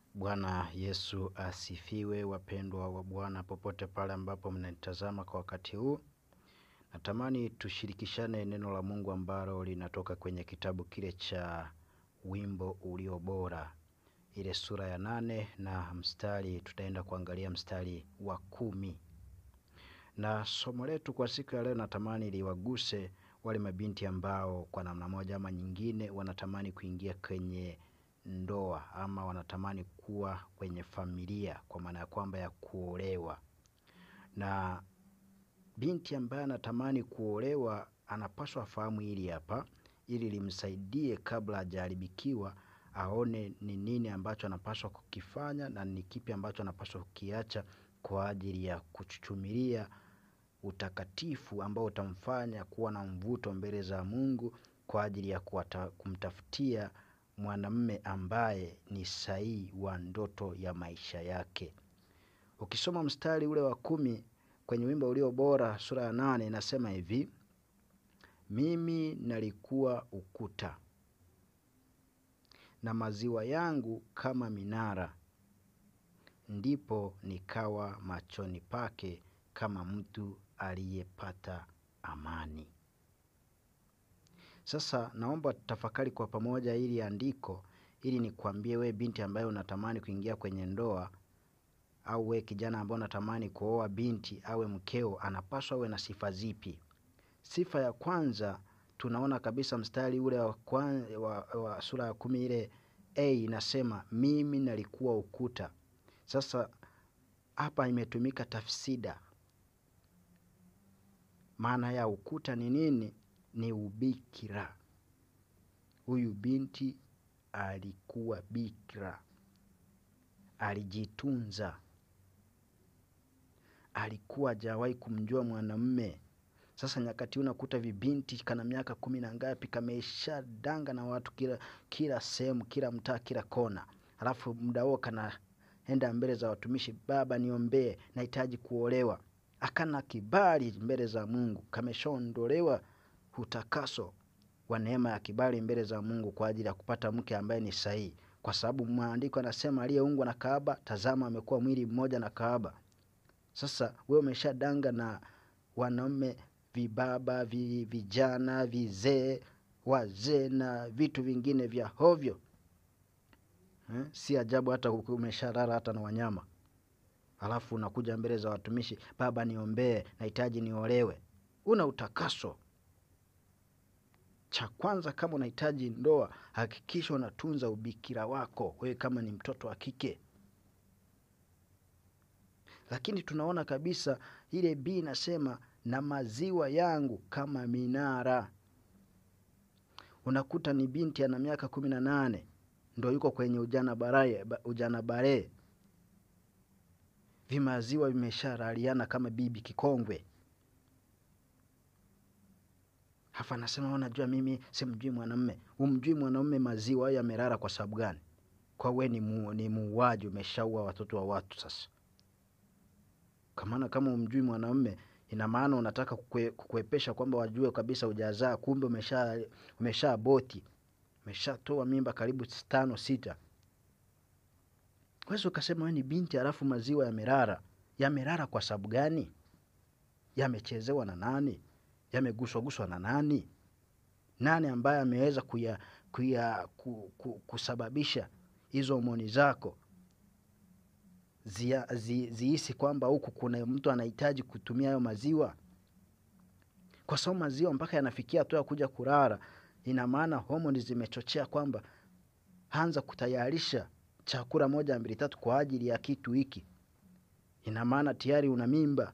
Bwana Yesu asifiwe, wapendwa wa Bwana popote pale ambapo mnanitazama kwa wakati huu. Natamani tushirikishane neno la Mungu ambalo linatoka kwenye kitabu kile cha Wimbo Ulio Bora, ile sura ya 8 na tutaenda kuangalia mstari wa 10. Na somo letu kwa siku ya leo natamani liwaguse wale mabinti ambao kwa namna moja ama nyingine wanatamani kuingia kwenye ndoa ama wanatamani kuwa kwenye familia, kwa maana ya kwamba ya kuolewa. Na binti ambaye anatamani kuolewa anapaswa afahamu hili hapa, ili limsaidie kabla hajaharibikiwa, aone ni nini ambacho anapaswa kukifanya na ni kipi ambacho anapaswa kukiacha kwa ajili ya kuchuchumilia utakatifu ambao utamfanya kuwa na mvuto mbele za Mungu, kwa ajili ya kumtafutia mwanamume ambaye ni sahihi wa ndoto ya maisha yake. Ukisoma mstari ule wa 10 kwenye Wimbo Ulio Bora sura ya 8 inasema hivi: mimi nalikuwa ukuta na maziwa yangu kama minara, ndipo nikawa machoni pake kama mtu aliyepata amani. Sasa naomba tafakari kwa pamoja ili andiko, ili nikwambie we binti ambaye unatamani kuingia kwenye ndoa, au we kijana ambaye unatamani kuoa binti awe mkeo, anapaswa awe na sifa zipi. Sifa ya kwanza tunaona kabisa mstari ule wa sura ya 10 ile inasema mimi nalikuwa ukuta. Sasa hapa imetumika tafsida. Maana ya ukuta ni nini? Ni ubikira. Huyu binti alikuwa bikira, alijitunza, alikuwa hajawahi kumjua mwanamume. Sasa nyakati unakuta vibinti kana miaka 10 na ngapi kamesha danga na watu kila sehemu, kila mtaa, kila kona. Alafu muda huo kanaenda mbele za watumishi, baba niombee, nahitaji kuolewa. Akana kibali mbele za Mungu, kameshaondolewa utakaso wa neema ya kibali mbele za Mungu kwa ajili ya kupata mke ambaye ni sahihi. Kwa sababu maandiko yanasema aliyeungwa na kahaba, tazama amekuwa mwili mmoja na kahaba. Sasa wewe umeshadanga na wanaume, vibaba, vijana, vizee, wazee na vitu vingine vya hovyo. Si ajabu hata umeshalala hata na wanyama. Alafu unakuja mbele za watumishi, baba niombee, nahitaji niolewe. Una utakaso. Cha kwanza, kama unahitaji ndoa, hakikisha unatunza ubikira wako, wewe kama ni mtoto wa kike. Lakini tunaona kabisa ile B inasema na maziwa yangu kama minara. Unakuta ni binti ana miaka 18 ndio yuko kwenye ujana bare. Vimaziwa vimesharaliana kama bibi kikongwe. Hafa anasema unajua mimi simjui mwanamume. Umjui mwanamume maziwa yamerara kwa sababu gani? Kwa wewe ni muuaji, umeshaua watoto wa watu sasa. Kama umjui mwanamume, ina maana unataka kukuepesha kwamba wajue kabisa hujazaa, kumbe umesha aboti. Umeshatoa mimba karibu 5 6. Kwa hiyo ukasema wewe ni binti alafu maziwa yamerara. Yamerara kwa sababu gani? Yamechezewa na nani? Yameguswa na nani? Nani ambaye ameweza kusababisha hizo homoni zako zihisi kwamba huku kuna mtu anahitaji kutumia hayo maziwa? Kwa sababu maziwa mpaka yanafikia tu ya kuja kurara, ina maana homoni zimechochea kwamba anza kutayarisha chakula 1 2 3 kwa ajili ya kitu hiki. Ina maana tayari una mimba.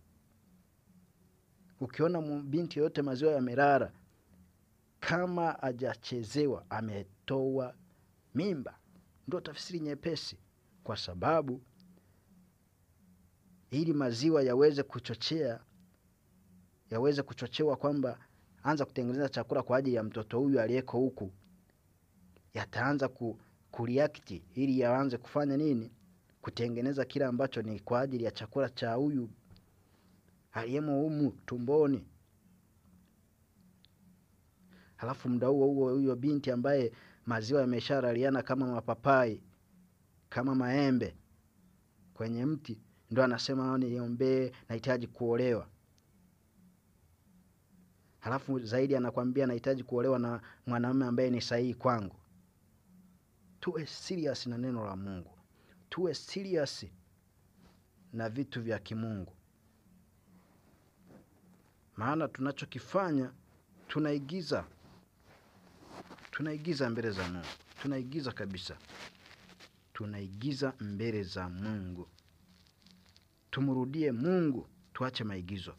Ukiona binti yote maziwa yamerara, kama hajachezewa, ametoa mimba. Ndio tafsiri nyepesi, kwa sababu ili maziwa yaweze kuchochewa kwamba anza kutengeneza chakula kwa ajili ya mtoto huyu aliyeko huku, yataanza kureact ili yaanze kufanya nini? Kutengeneza kila ambacho ni kwa ajili ya chakula cha huyu aliyemo humu tumboni. Halafu muda huo huyo binti ambaye maziwa yamesharaliana kama mapapai, kama maembe kwenye mti, ndio anasema niombee, nahitaji kuolewa. Halafu zaidi anakuambia nahitaji kuolewa na mwanamume ambaye ni sahihi kwangu. Tuwe serious na neno la Mungu. Tuwe serious na vitu vya kimungu. Maana tunachokifanya tunaigiza. Tunaigiza mbele za Mungu. Tunaigiza kabisa. Tunaigiza mbele za Mungu. Tumrudie Mungu, tuache maigizo.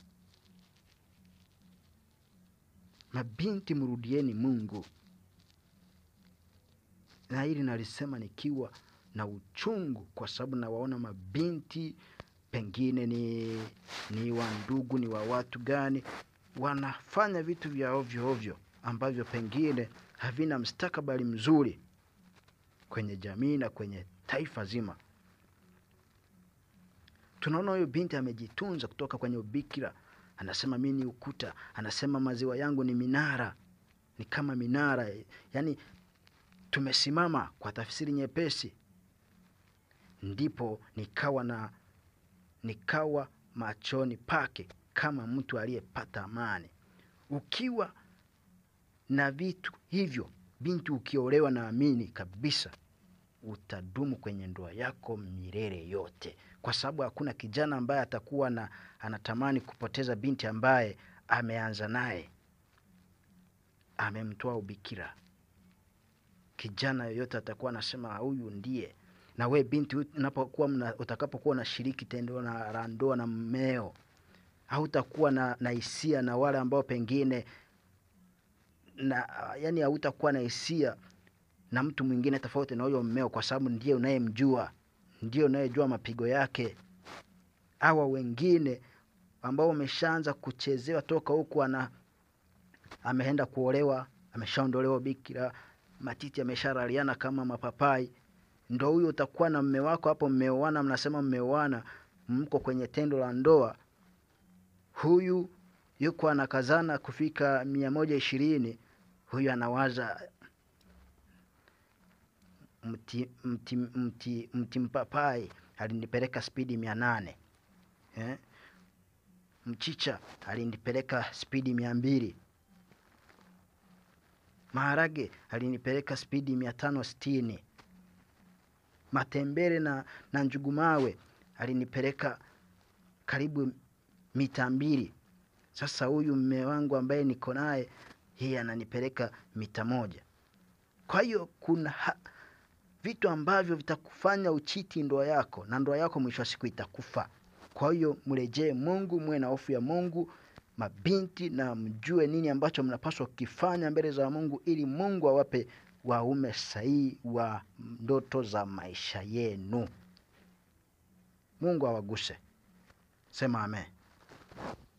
Mabinti, mrudieni Mungu. Na hili nalisema nikiwa na uchungu, kwa sababu nawaona mabinti pengine ni wa ndugu, ni wa watu gani, wanafanya vitu vya ovyo ovyo ambavyo pengine havina mustakabali mzuri kwenye jamii na kwenye taifa zima. Tunaona huyo binti amejitunza kutoka kwenye ubikira. Anasema mimi ni ukuta, anasema maziwa yangu ni minara, ni kama minara. Yaani tumesimama, kwa tafsiri nyepesi. Ndipo nikawa machoni pake kama mtu aliyepata amani. Ukiwa na vitu hivyo, binti, ukiolewa, naamini kabisa utadumu kwenye ndoa yako milele yote, kwa sababu hakuna kijana ambaye atakuwa anatamani kupoteza binti ambaye ameanza naye, amemtoa ubikira. Kijana yoyote atakuwa anasema huyu ndiye. Na we binti, utakapokuwa unashiriki tendo la ndoa na mmeo, hautakuwa na hisia na wale ambao pengine yani hautakuwa na hisia na mtu mwingine tofauti na huyo mmeo, kwa sababu ndiye unayemjua, ndiye unayejua mapigo yake. Hawa wengine ambao wameshaanza kuchezewa toka huku, ameenda kuolewa, ameshaondolewa bikira, matiti amesharaliana kama mapapai, ndio huyo utakuwa na mume wako hapo, mmeoana, mnasema mmeoana, mko kwenye tendo la ndoa. Huyu yuko anakazana kufika 120, huyu anawaza mti mpapai alinipeleka spidi 800. Mchicha alinipeleka spidi 200. Maharage alinipeleka spidi 560. Matembele na njugumawe alinipeleka karibu mita 2. Sasa huyu mume wangu ambaye niko naye, yeye ananipeleka mita 1. Kwa hiyo kuna vitu ambavyo vitakufanya uchiti ndoa yako, na ndoa yako mwisho wa siku itakufa. Kwa hiyo mrejee Mungu, muwe na hofu ya Mungu mabinti, na mjue nini ambacho mnapaswa kufanya mbele za Mungu, ili Mungu awape waume sahihi wa ndoto za maisha yenu. Mungu awaguse. Sema amen.